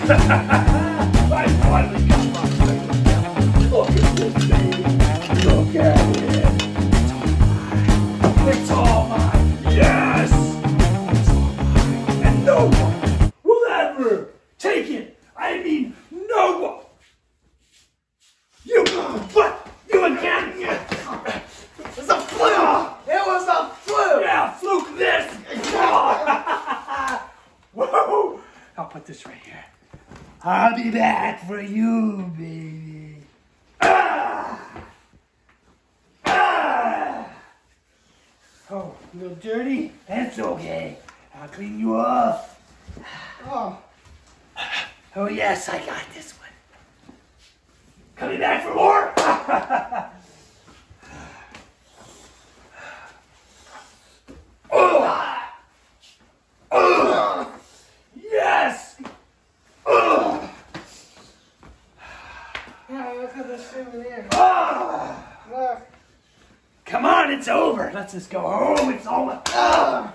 I finally got my thing. Look at this baby. Look at it. It's all mine. Yes! It's all mine. And no one will ever take it. I mean, no one. You, what? You again? It's a fluke! It was a fluke! Yeah, fluke this! Whoa! I'll put this right here. I'll be back for you, baby. Oh, a little dirty? That's okay. I'll clean you off. Oh. Oh, yes, I got this one. Coming back for more? Yes! Yeah, look at this souvenir. Oh. Look. Come on, it's over. Let's just go home. It's over. Oh,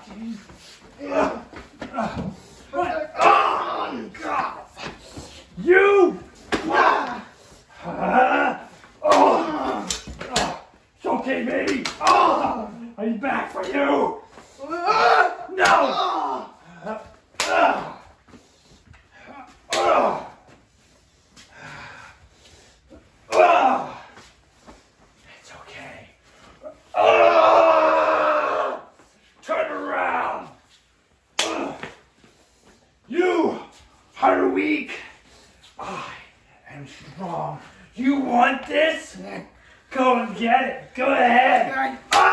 what? Oh, God. You! It's okay, baby. Oh, I'm back for you. No! It's okay. Turn around. You are weak. I am strong. You want this? Go and get it. Go ahead.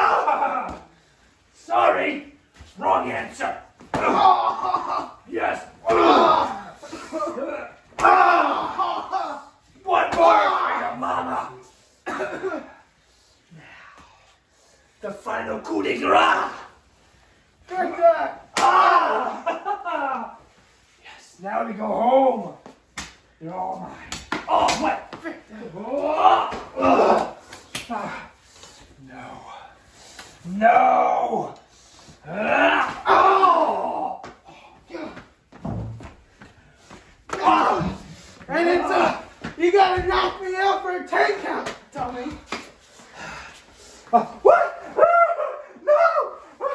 Sorry. Wrong answer. Yes. One more for your mama. Now, the final coup de grace. Yes, now we go home. They're all mine. Oh, what? No. No. And it's you gotta knock me out for a 10 count, dummy. What? No!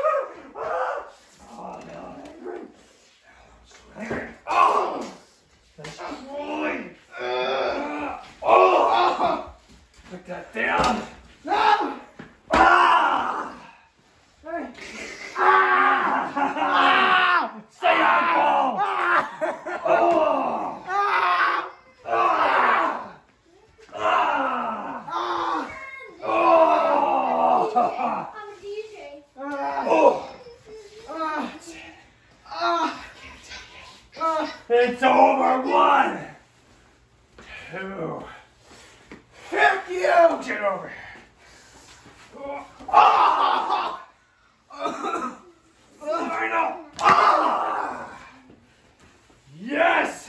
Oh, no, I'm angry. I'm angry. Oh! Destroy! Oh! Put that down. No! Hey. Stay on ball! Oh! I'm a DJ. It's over. 1, 2. Heck you! Get over here. I know. Yes.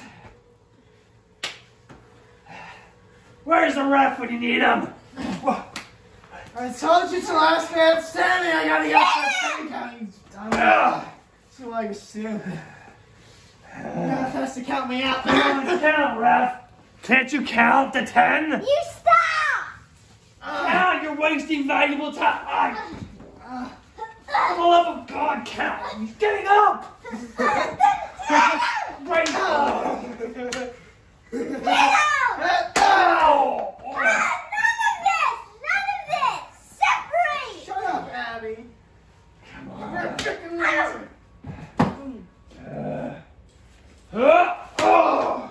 Where's the ref when you need him? I told you it's the last man standing. I gotta get for a 10 count, you dummy. So like a stupid. You has to count me out. Count, ref. Can't you count to 10? You stop! Count, you're wasting valuable time. For the love of God, count. He's getting up. Right now. Get out! Ow. None of this! Separate! Shut up, Abby. Come You're on. a freaking loser. Oh.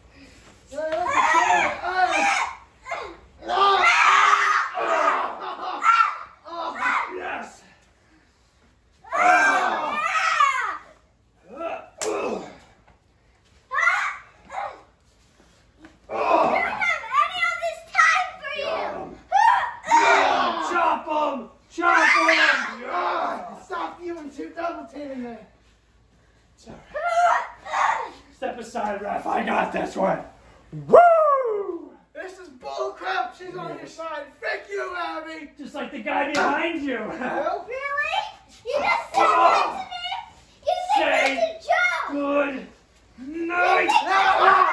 Yes. Stop you and 2 double teaming me. Step aside, ref. I got this one. Woo! This is bullcrap. She's on your side. Frick you, Abby. Just like the guy behind you. Well, Really? You just said that to me? You think Say that's a joke? good night. no.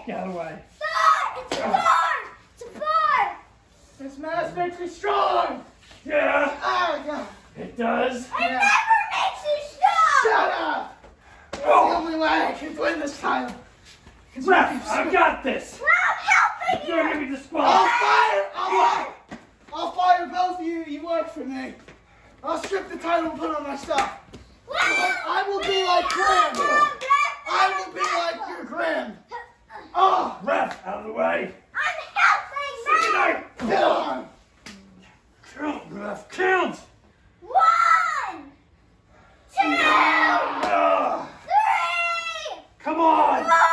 Get out of the way. 4. It's a 4. It's a 4. This mask makes me strong. Yeah, Oh, God. it does. It never makes you strong. Shut up. That's the only way I can win this title. Ref, I've got this. Well, I'm helping You're you. gonna be I'll disqualified. fire! I'll fire both of you. You work for me. I'll strip the title and put on my stuff. I will be like Graham. I will be like your Graham. Oh, Ref, out of the way. I'm helping Good you. night. get on. Count, Ref, count. 1, 2, 3, Ah, come on. 4, 5.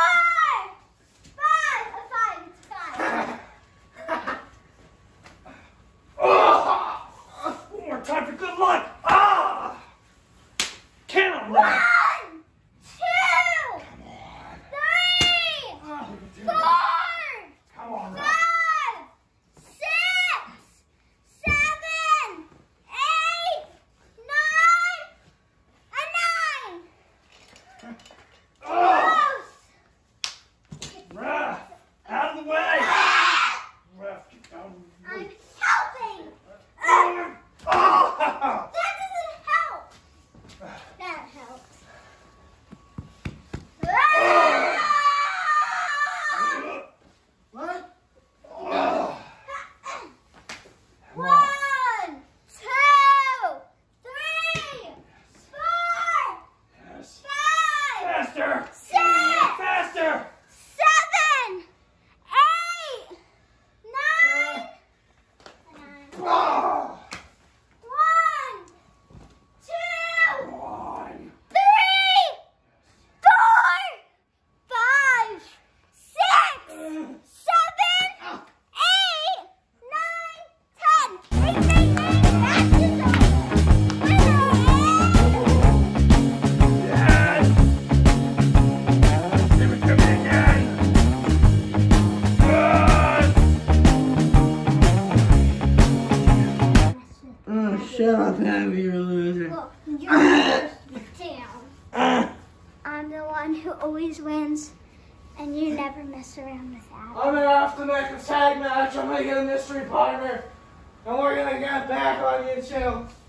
A 5. It's 5. One more time for good luck. Ah! Count, Ref. 1, 2, 3, 4, Come on, 5, Ref. 6, 7, 8, 9, and 9. Ah! Close. Ref, out of the way. Ref, get down. I'm helping. Ah! That doesn't help. That helps. What? Ah! 1, 2, 3, 4, Yes. 5, Faster. 6, Faster. 7, 8, 9, 9. Ah! 1, 2, Come on. 3, 4, 5, 6, 7, 8, 9, 10. Ring, ring, ring. That's the zone. Yes. Give it to me again. Yes. Shut up, Abby. You're a loser. Look, you're down. I'm the one who always wins, and you never mess around with that. I'm gonna have to make a tag match. I'm gonna get a mystery partner, and we're gonna get back on you too.